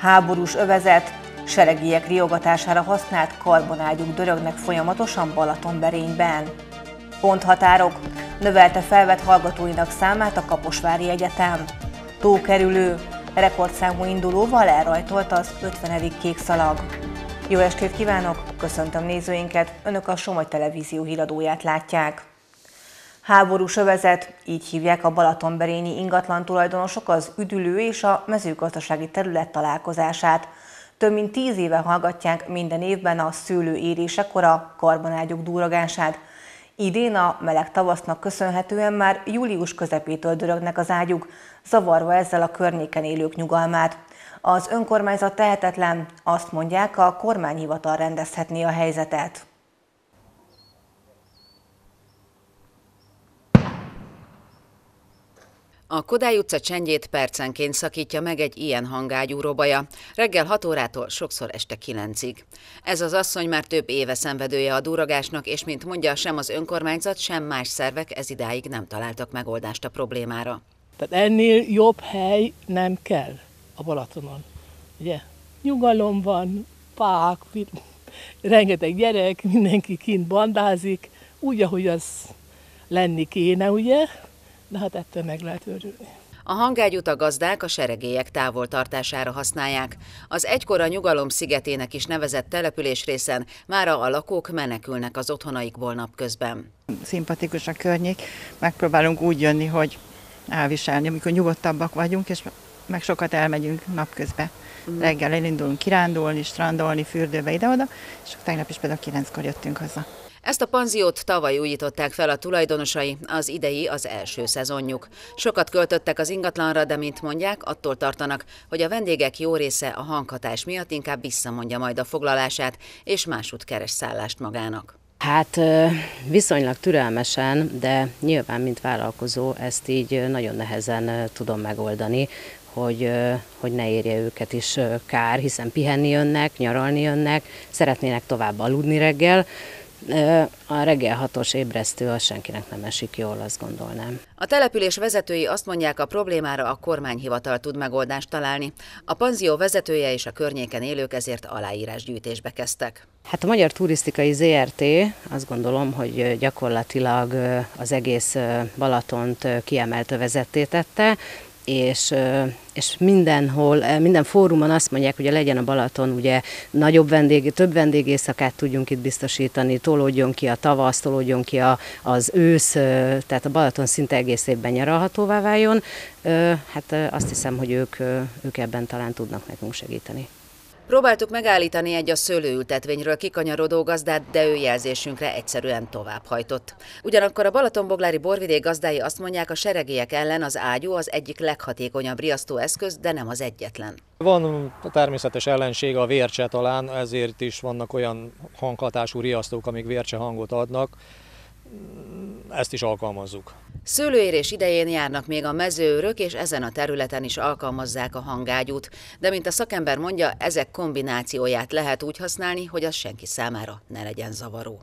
Háborús övezet, seregiek riogatására használt karbonágyúk dörögnek folyamatosan Balatonberényben. Ponthatárok, növelte felvett hallgatóinak számát a Kaposvári Egyetem. Tókerülő, rekordszámú indulóval elrajtolt az 50. kékszalag. Jó estét kívánok, köszöntöm nézőinket, Önök a Somogy Televízió híradóját látják. Háborús övezet, így hívják a balatonberényi ingatlan tulajdonosok az üdülő és a mezőgazdasági terület találkozását. Több mint 10 éve hallgatják minden évben a szőlő érésekor a karbonágyúk durrogását. Idén a meleg tavasznak köszönhetően már július közepétől dörögnek az ágyúk, zavarva ezzel a környéken élők nyugalmát. Az önkormányzat tehetetlen, azt mondják, a kormányhivatal rendezhetné a helyzetet. A Kodály utca csendjét percenként szakítja meg egy ilyen hangágyú robaja, reggel 6 órától sokszor este 9-ig. Ez az asszony már több éve szenvedője a durrogásnak, és mint mondja, sem az önkormányzat, sem más szervek ezidáig nem találtak megoldást a problémára. Tehát ennél jobb hely nem kell a Balatonon. Ugye? Nyugalom van, pák, rengeteg gyerek, mindenki kint bandázik, úgy, ahogy az lenni kéne, ugye? De hát ettől meg lehet örülni. A hangágyút a gazdák a seregélyek távoltartására használják. Az egykor a Nyugalom szigetének is nevezett településrészen mára a lakók menekülnek az otthonaikból napközben. Szimpatikus a környék, megpróbálunk úgy jönni, hogy elviselni, amikor nyugodtabbak vagyunk, és meg sokat elmegyünk napközben. Reggel elindulunk kirándulni, strandolni, fürdőbe ide-oda, és tegnap is például 9-kor jöttünk haza. Ezt a panziót tavaly újították fel a tulajdonosai, az idei az első szezonjuk. Sokat költöttek az ingatlanra, de mint mondják, attól tartanak, hogy a vendégek jó része a hanghatás miatt inkább visszamondja majd a foglalását, és másút keres szállást magának. Hát viszonylag türelmesen, de nyilván, mint vállalkozó, ezt így nagyon nehezen tudom megoldani, hogy ne érje őket is kár, hiszen pihenni jönnek, nyaralni jönnek, szeretnének tovább aludni reggel. A reggel 6-os ébresztő az senkinek nem esik jól, azt gondolnám. A település vezetői azt mondják, a problémára a kormányhivatal tud megoldást találni. A panzió vezetője és a környéken élők ezért aláírásgyűjtésbe kezdtek. Hát a Magyar Turisztikai ZRT azt gondolom, hogy gyakorlatilag az egész Balatont kiemelt övezetté tette, és mindenhol, minden fórumon azt mondják, hogy legyen a Balaton, ugye több vendégészakát tudjunk itt biztosítani, tolódjon ki a tavasz, tolódjon ki az ősz, tehát a Balaton szinte egész évben nyaralhatóvá váljon. Hát azt hiszem, hogy ők ebben talán tudnak nekünk segíteni. Próbáltuk megállítani egy a szőlőültetvényről kikanyarodó gazdát, de ő jelzésünkre egyszerűen továbbhajtott. Ugyanakkor a balatonboglári borvidék gazdái azt mondják, a seregélyek ellen az ágyú az egyik leghatékonyabb riasztóeszköz, de nem az egyetlen. Van a természetes ellenség, a vércse talán, ezért is vannak olyan hanghatású riasztók, amik vércse hangot adnak. Ezt is alkalmazzuk. Szőlőérés idején járnak még a mezőőrök, és ezen a területen is alkalmazzák a hangágyút. De mint a szakember mondja, ezek kombinációját lehet úgy használni, hogy az senki számára ne legyen zavaró.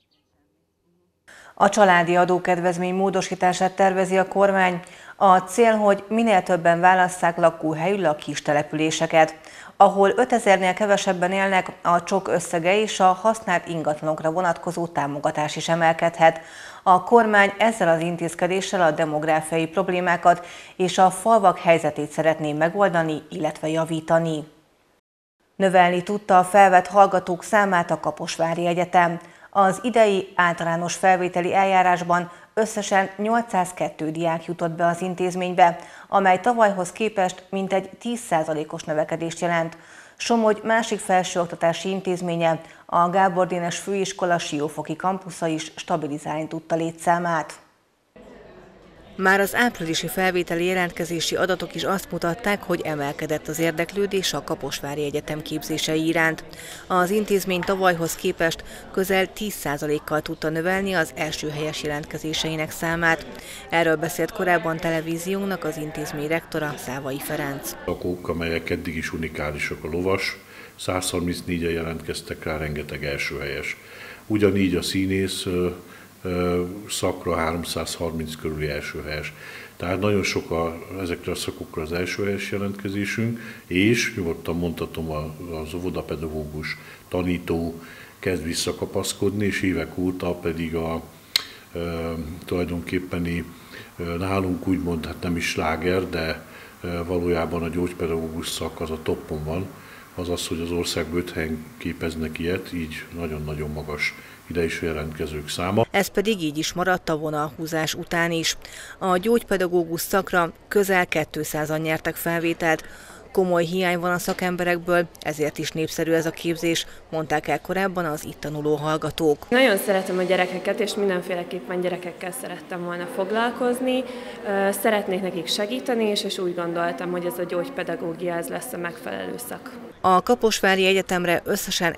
A családi adókedvezmény módosítását tervezi a kormány. A cél, hogy minél többen válasszák lakóhelyül a kis településeket. Ahol 5000-nél kevesebben élnek, a csok összege és a használt ingatlanokra vonatkozó támogatás is emelkedhet. A kormány ezzel az intézkedéssel a demográfiai problémákat és a falvak helyzetét szeretné megoldani, illetve javítani. Növelni tudta a felvett hallgatók számát a Kaposvári Egyetem. Az idei általános felvételi eljárásban összesen 802 diák jutott be az intézménybe, amely tavalyhoz képest mintegy 10%-os növekedést jelent. Somogy másik felsőoktatási intézménye, a Gábor Dénes Főiskola Siófoki kampusza is stabilizálni tudta létszámát. Már az áprilisi felvételi jelentkezési adatok is azt mutatták, hogy emelkedett az érdeklődés a Kaposvári Egyetem képzései iránt. Az intézmény tavalyhoz képest közel 10%-kal tudta növelni az első helyes jelentkezéseinek számát. Erről beszélt korábban televíziónknak az intézmény rektora, Szávai Ferenc. Lakók, amelyek eddig is unikálisak, a lovas, 134-en jelentkeztek rá, rengeteg első helyes. Ugyanígy a színész szakra 330 körüli első helyes. Tehát nagyon sok ezekre a szakokra az első helyes jelentkezésünk, és nyugodtan mondhatom, az óvodapedagógus, tanító kezd visszakapaszkodni, és évek óta pedig tulajdonképpeni nálunk úgymond, hát nem is sláger, de valójában a gyógypedagógus szak az a toppon van, az, hogy az országban 5 helyen képeznek ilyet, így nagyon-nagyon magas ide is jelentkezők száma. Ez pedig így is maradt a vonalhúzás után is. A gyógypedagógus szakra közel 200-an nyertek felvételt. Komoly hiány van a szakemberekből, ezért is népszerű ez a képzés, mondták el korábban az itt tanuló hallgatók. Nagyon szeretem a gyerekeket, és mindenféleképpen gyerekekkel szerettem volna foglalkozni. Szeretnék nekik segíteni, és úgy gondoltam, hogy ez a gyógypedagógia ez lesz a megfelelő szak. A Kaposvári Egyetemre összesen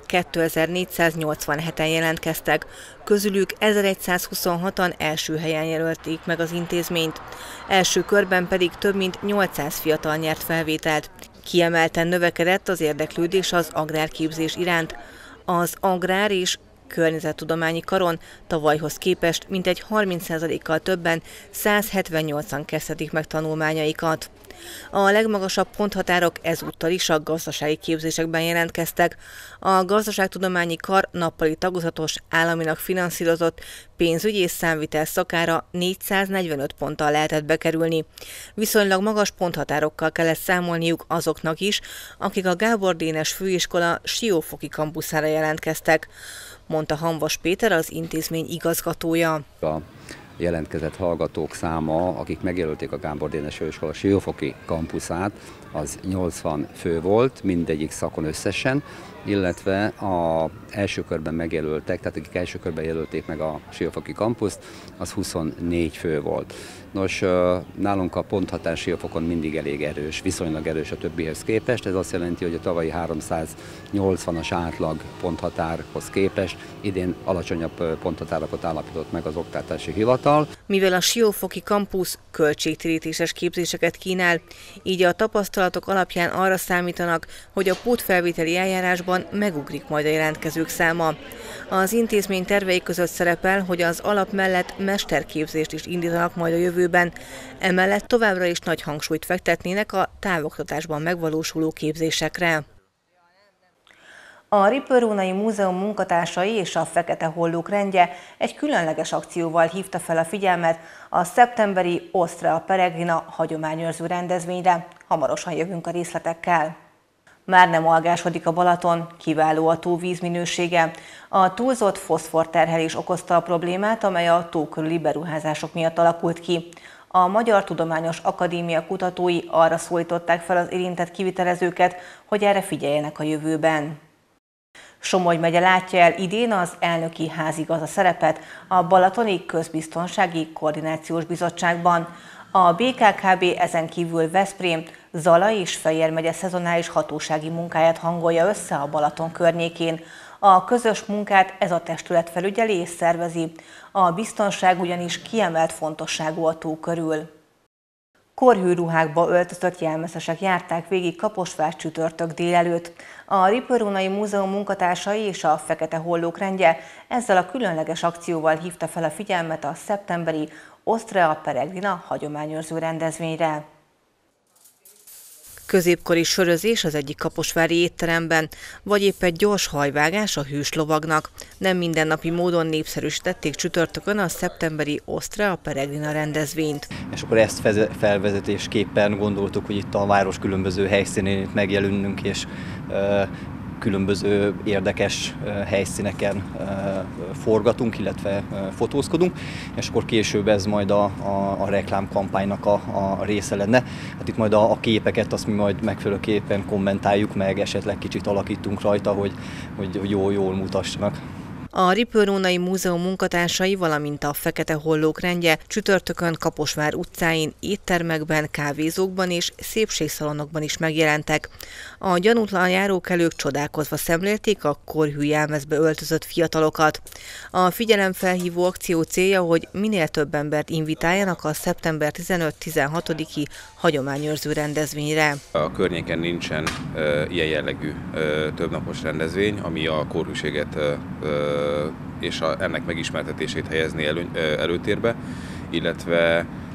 2487-en jelentkeztek, közülük 1126-an első helyen jelölték meg az intézményt. Első körben pedig több mint 800 fiatal nyert felvételt. Kiemelten növekedett az érdeklődés az agrárképzés iránt. Az agrár és környezettudományi karon tavalyhoz képest mintegy 30%-kal többen, 178-an kezdhetik meg tanulmányaikat. A legmagasabb ponthatárok ezúttal is a gazdasági képzésekben jelentkeztek. A gazdaságtudományi kar nappali tagozatos, államilag finanszírozott pénzügyi és számvitel szakára 445 ponttal lehetett bekerülni. Viszonylag magas ponthatárokkal kellett számolniuk azoknak is, akik a Gábor Dénes főiskola Siófoki kampuszára jelentkeztek, mondta Hamvas Péter, az intézmény igazgatója. Jelentkezett hallgatók száma, akik megjelölték a Gábor Dénes főiskola Siófoki kampuszát, az 80 fő volt, mindegyik szakon összesen, illetve az első körben megjelöltek, tehát akik első körben jelölték meg a Siófoki kampuszt, az 24 fő volt. Nos, nálunk a ponthatár Siófokon mindig elég erős, viszonylag erős a többihez képest. Ez azt jelenti, hogy a tavalyi 380-as átlag ponthatárhoz képest idén alacsonyabb ponthatárokat állapított meg az Oktatási Hivatal. Mivel a Siófoki kampusz költségtérítéses képzéseket kínál, így a tapasztalatok alapján arra számítanak, hogy a pótfelvételi eljárásban megugrik majd a jelentkezők száma. Az intézmény tervei között szerepel, hogy az alap mellett mesterképzést is indítanak majd a jövőben, emellett továbbra is nagy hangsúlyt fektetnének a távoktatásban megvalósuló képzésekre. A Rippörónai Múzeum munkatársai és a Fekete Hollók rendje egy különleges akcióval hívta fel a figyelmet a szeptemberi Ostrea Peregrina hagyományőrző rendezvényre. Hamarosan jövünk a részletekkel. Már nem algásodik a Balaton, kiváló a tó vízminősége. A túlzott foszforterhelés okozta a problémát, amely a tó körüli beruházások miatt alakult ki. A Magyar Tudományos Akadémia kutatói arra szólították fel az érintett kivitelezőket, hogy erre figyeljenek a jövőben. Somogy megye látja el idén az elnöki házigazda szerepet a Balatoni Közbiztonsági Koordinációs Bizottságban. A BKKB ezen kívül Veszprém, Zala és Fejér megye szezonális hatósági munkáját hangolja össze a Balaton környékén. A közös munkát ez a testület felügyeli és szervezi. A biztonság ugyanis kiemelt fontosságú a tó körül. Korhű ruhákba öltözött jelmezesek járták végig Kaposvár csütörtök délelőtt. A Rippörónai Múzeum munkatársai és a Fekete Hollók rendje ezzel a különleges akcióval hívta fel a figyelmet a szeptemberi Ostrea Peregrina hagyományőrző rendezvényre. Középkori sörözés az egyik kaposvári étteremben, vagy épp egy gyors hajvágás a hős lovagnak. Nem mindennapi módon népszerűsítették csütörtökön a szeptemberi Ostrea Peregrina rendezvényt. És akkor ezt felvezetésképpen gondoltuk, hogy itt a város különböző helyszínén megjelenünk, és különböző érdekes helyszíneken forgatunk, illetve fotózkodunk, és akkor később ez majd a reklámkampánynak a része lenne. Hát itt majd a képeket azt mi majd megfelelőképpen kommentáljuk meg, esetleg kicsit alakítunk rajta, hogy jól mutassanak. A Rippörónai Múzeum munkatársai, valamint a Fekete Hollók rendje csütörtökön Kaposvár utcáin, éttermekben, kávézókban és szépségszalonokban is megjelentek. A gyanútlan járókelők csodálkozva szemlélték a korhű jelmezbe öltözött fiatalokat. A figyelemfelhívó akció célja, hogy minél több embert invitáljanak a szeptember 15-16-i hagyományőrző rendezvényre. A környéken nincsen ilyen jellegű többnapos rendezvény, ami a korhűséget és ennek megismertetését helyezni előtérbe, illetve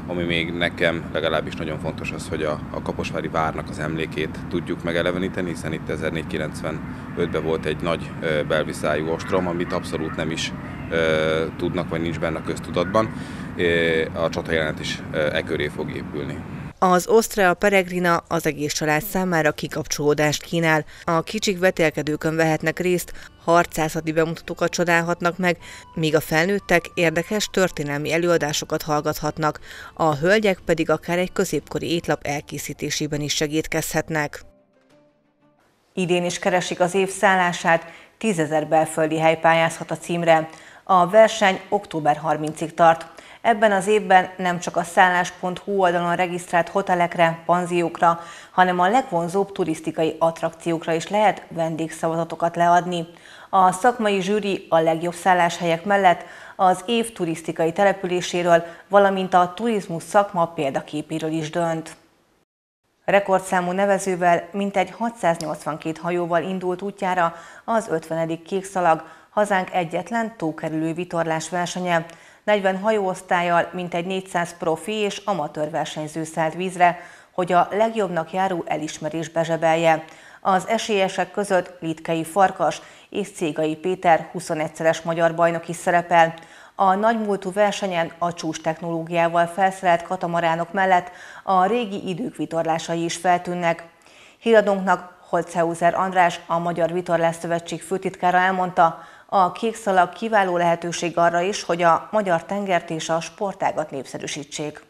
Ami még nekem legalábbis nagyon fontos az, hogy a Kaposvári várnak az emlékét tudjuk megeleveníteni, hiszen itt 1495-ben volt egy nagy belviszályú ostrom, amit abszolút nem is tudnak, vagy nincs benne a köztudatban. A csatajelenet is köré fog épülni. Az Ostrea Peregrina az egész család számára kikapcsolódást kínál. A kicsik vetélkedőkön vehetnek részt, harcászati bemutatókat csodálhatnak meg, míg a felnőttek érdekes történelmi előadásokat hallgathatnak, a hölgyek pedig akár egy középkori étlap elkészítésében is segítkezhetnek. Idén is keresik az év szállását, 10 000 belföldi hely pályázhat a címre. A verseny október 30-ig tart. Ebben az évben nem csak a szállás.hu oldalon regisztrált hotelekre, panziókra, hanem a legvonzóbb turisztikai attrakciókra is lehet vendégszavazatokat leadni. A szakmai zsűri a legjobb szálláshelyek mellett az év turisztikai településéről, valamint a turizmus szakma példaképéről is dönt. Rekordszámú nevezővel, mintegy 682 hajóval indult útjára az 50. Kékszalag, hazánk egyetlen tókerülő vitorlás versenye. 40 hajóosztállyal mintegy 400 profi és amatőr versenyző szállt vízre, hogy a legjobbnak járó elismerést bezsebelje. Az esélyesek között Litkei Farkas és Cégai Péter 21-szeres magyar bajnok is szerepel. A nagymúltú versenyen a csúcs technológiával felszerelt katamaránok mellett a régi idők vitorlásai is feltűnnek. Híradónknak Holzhauser András, a Magyar Vitorlás Szövetség főtitkára elmondta, a Kékszalag kiváló lehetőség arra is, hogy a magyar tengert és a sportágat népszerűsítsék.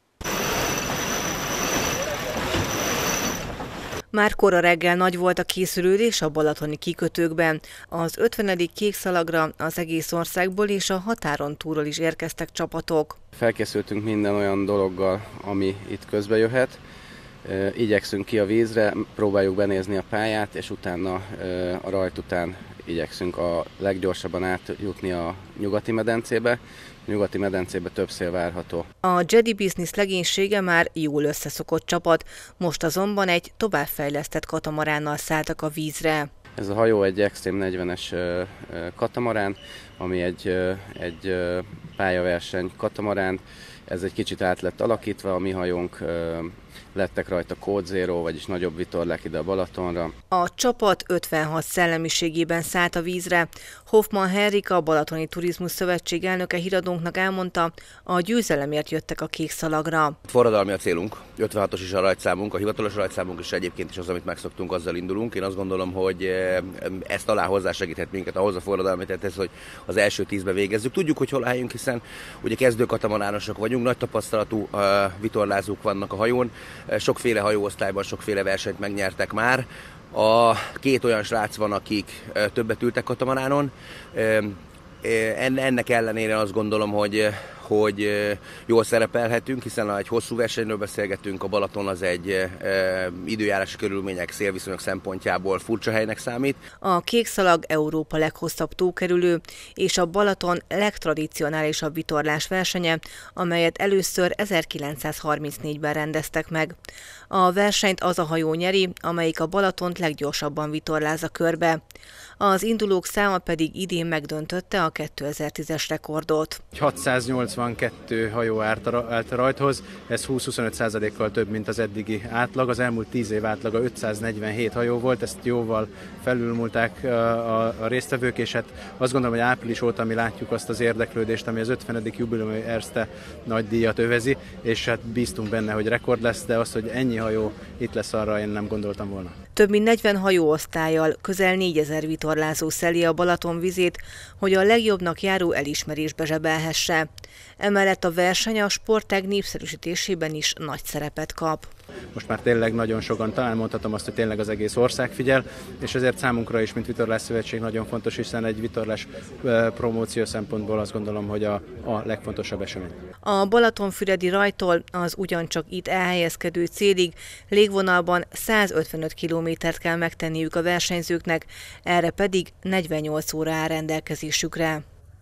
Már kora reggel nagy volt a készülődés a balatoni kikötőkben. Az 50. Kékszalagra az egész országból és a határon túlról is érkeztek csapatok. Felkészültünk minden olyan dologgal, ami itt közbe jöhet. Igyekszünk ki a vízre, próbáljuk benézni a pályát, és utána a rajt után igyekszünk a leggyorsabban átjutni a nyugati medencébe. A nyugati medencébe több szél várható. A Jedi Business legénysége már jól összeszokott csapat, most azonban egy továbbfejlesztett katamaránnal szálltak a vízre. Ez a hajó egy Extreme 40-es katamarán, ami egy pályaverseny katamarán. Ez egy kicsit át lett alakítva, a mi hajónk lettek rajta Code Zero, vagyis nagyobb vitorlák ide a Balatonra. A csapat 56 szellemiségében szállt a vízre. Hoffman Henrika, a Balatoni Turizmus Szövetség elnöke híradónknak elmondta, a győzelemért jöttek a Kékszalagra. Forradalmi a célunk, 56-os is a rajtszámunk, a hivatalos rajtszámunk is egyébként is az, amit megszoktunk, azzal indulunk. Én azt gondolom, hogy ez talán hozzásegíthet minket ahhoz a forradalmi, tehát ez, hogy az első 10-be végezzük. Tudjuk, hogy hol a helyünk, hiszen ugye kezdő katamaránosok vagyunk, nagy tapasztalatú vitorlázók vannak a hajón, sokféle hajóosztályban, sokféle versenyt megnyertek már. Két olyan srác van, akik többet ültek katamaránon. Ennek ellenére azt gondolom, hogy jól szerepelhetünk, hiszen egy hosszú versenyről beszélgetünk, a Balaton az egy időjárási körülmények, szélviszonyok szempontjából furcsa helynek számít. A Kékszalag Európa leghosszabb tókerülő és a Balaton legtradicionálisabb vitorlás versenye, amelyet először 1934-ben rendeztek meg. A versenyt az a hajó nyeri, amelyik a Balatont leggyorsabban vitorlázza körbe. Az indulók száma pedig idén megdöntötte a 2010-es rekordot. 682 hajó állt a rajthoz, ez 20-25%-kal több, mint az eddigi átlag. Az elmúlt 10 év átlaga 547 hajó volt, ezt jóval felülmúlták a résztvevők, és hát azt gondolom, hogy április óta mi látjuk azt az érdeklődést, ami az 50. jubileumi Erste nagy díjat övezi, és hát bíztunk benne, hogy rekord lesz, de az, hogy ennyi hajó itt lesz, arra én nem gondoltam volna. Több mint 40 hajóosztállyal, közel 4000 vitorlázó szeli a Balaton vizét, hogy a legjobbnak járó elismerésbe zsebelhesse. Emellett a verseny a sportág népszerűsítésében is nagy szerepet kap. Most már tényleg nagyon sokan, talán mondhatom azt, hogy tényleg az egész ország figyel, és ezért számunkra is, mint Vitorlás Szövetség nagyon fontos, hiszen egy vitorlás promóció szempontból azt gondolom, hogy a legfontosabb esemény. A Balatonfüredi rajtól az ugyancsak itt elhelyezkedő célig légvonalban 155 kilométert kell megtenniük a versenyzőknek, erre pedig 48 óra áll rendelkezésükre.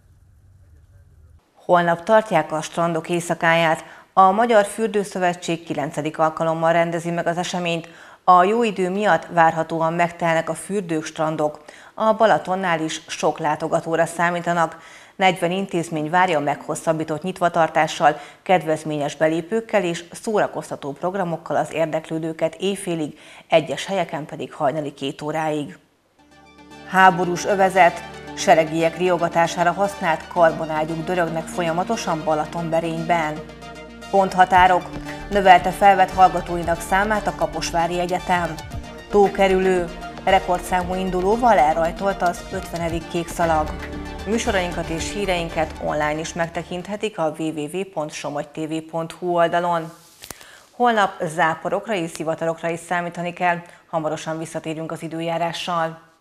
Holnap tartják a strandok éjszakáját. A Magyar Fürdőszövetség 9. alkalommal rendezi meg az eseményt. A jó idő miatt várhatóan megtelnek a fürdők, strandok. A Balatonnál is sok látogatóra számítanak. 40 intézmény várja meghosszabbított nyitvatartással, kedvezményes belépőkkel és szórakoztató programokkal az érdeklődőket éjfélig, egyes helyeken pedig hajnali 2 óráig. Háborús övezet, seregiek riogatására használt karbonágyúk dörögnek folyamatosan Balatonberényben. Ponthatárok, növelte felvett hallgatóinak számát a Kaposvári Egyetem. Tókerülő, rekordszámú indulóval elrajtolt az 50. kékszalag. Műsorainkat és híreinket online is megtekinthetik a www.somogytv.hu oldalon. Holnap záporokra és zivatarokra is számítani kell, hamarosan visszatérünk az időjárással.